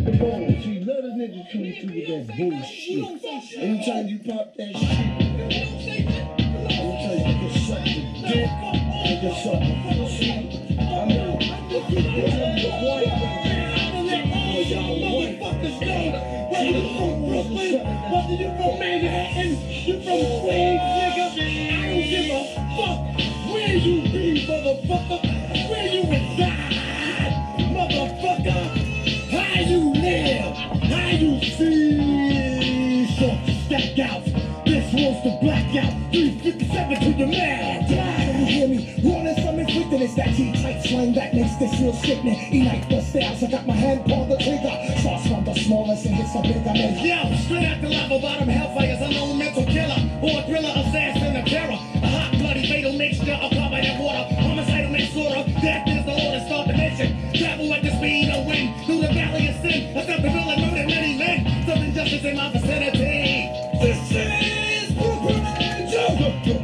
Come on, see, let a nigga come through with that bullshit. Anytime you pop that shit, anytime you can suck the dick, you can suck the pussy. I mean, you're white, y'all white. Whether you from Brooklyn, whether you from Manhattan, you from Queens, nigga, I don't give a fuck where you be, motherfucker, where you reside, motherfucker, how you live, how you feel, so stack out, this one's the blackout, 357 to the man, you hear me, rolling some inflicting, it's that G-type slang that makes this real sickening, E-Night the styles, I got my hand on the trigger, sauce from the smallest and hits the bigger man. Yo, straight out the lava bottom, hellfire's a known mental killer, or a thriller, assassin, a terror, a hot, bloody, fatal mixture of carbon and water, homicidal manslaughter, death is the order, start the mission, travel at the speed of wind, through the valley of sin, I stop the villain, murder many men, some injustice in my vicinity. This is Brooklyn Angel.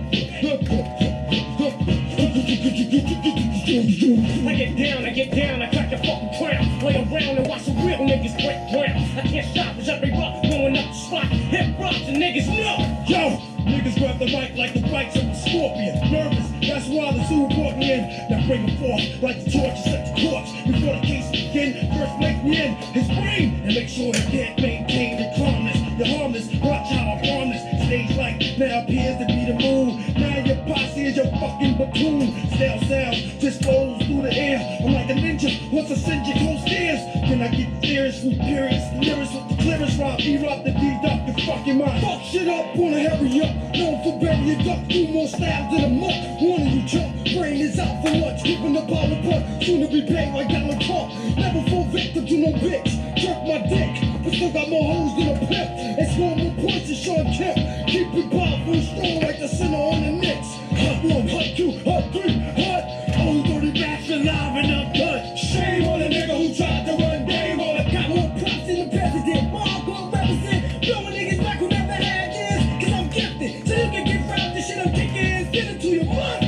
I get down, I crack your fucking crown. Lay around and watch some real niggas break ground. I can't stop as every rock blowing up the spot. Hip rocks and niggas know. Yo, niggas grab the mic like the rights of a scorpion. Nervous, that's why the zoo brought me in. Now bring him forth like the torch and set the courts. Before the case begin, first make me in his brain and make sure he can't maintain the calmness. You're harmless, watch how I harm this. Stage light now appears to be the moon. Now your posse is your fucking platoon. Stale sounds just flows through the air. I'm like a ninja, once I send you cold stairs. Then I get fierce with periods, lyrics with the clearest rhyme. E-Rock the D-Doc, the fucking mind. Fuck shit up, wanna hurry up. Known for burying your duck, do more styles than a muck. One of you jump, brain is out for lunch. Giving the power butt, soon to be paid like Donald Trump. Never fall victim to no bitch. Jerk my dick, but still got more hoes than a pimp. And score more points than Sean Kemp. Keep it powerful and strong like the center on the Knicks. Hot 1, hot 2, hot 3, hot. Old dirty bats alive and uncut. Shame on a nigga who tried to run game on it. Got more props than the president. Mom gon' represent. Blowing niggas back who never had this. Cause I'm gifted. So you can get proud the shit I'm kicking. Send it to your mom.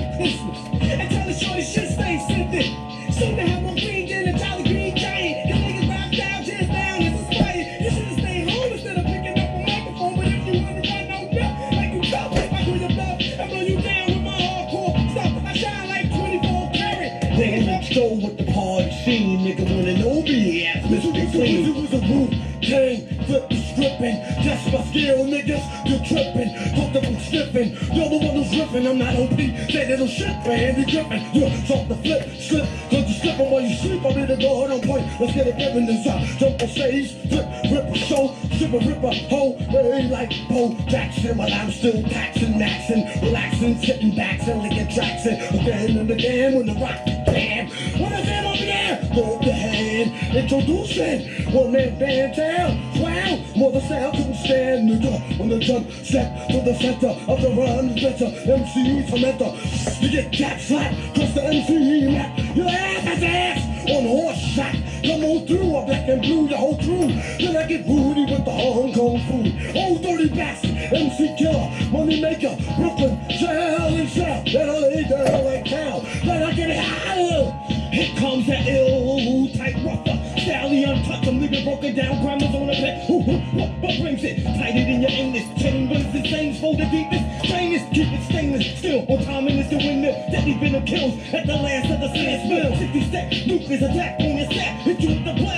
And tell the shorty shit stay scented. Soon to have more green than a Jolly Green Giant. Cause niggas rock down, just down, it's inspired. You should've stayed home instead of picking up a microphone. But if you wanna run no milk, like you talk, I do your bluff. I blow you down with my hardcore stuff. I shine like 24 karat. Nigga next door with the party scene. Nigga wanna know me, ass Mr. Clean. It was a root, Tang, flip the stripping. That's my skill, niggas, you're tripping. Talk them from sniffing, you're the one who's ripping. I'm not OP, say little shit, man, you're dripping. You're talk the flip, slip, cause you slipping while you sleep. I'm in the guard on point, let's get it ripping inside. Jump on stage, flip, rip a show, strip a rip a hoe. Hey, like Bo Jackson, while I'm still taxing, maxing, relaxing, sitting back, and licking tracks. Again and again, when the rock bam, when I jam over there, go up the hand, introducing one man band down. Wow, mother sound couldn't stand, nigga. When the jump step to the center of the run, better MC tormentor. You get cap slapped, cause the MC map. Your ass on horse shot. Come on through, a black and blue, the whole crew. Then I get Rudy with the Hong Kong food. Old dirty bastard, MC killer, money maker, Brooklyn, hell and south. Then I lay down like cow. Then I get higher. Here comes that ill type rougher. Sally untouched, I'm living broken down, grandma's on the bed. What brings it? Tighter than your English chambers, the same for the deepest. Stainless, keep it stainless. Still on time in this the windmill. Deadly venom kills at the last of the sand spill. 60 step, nucleus attack on your set. Hit you with the blood.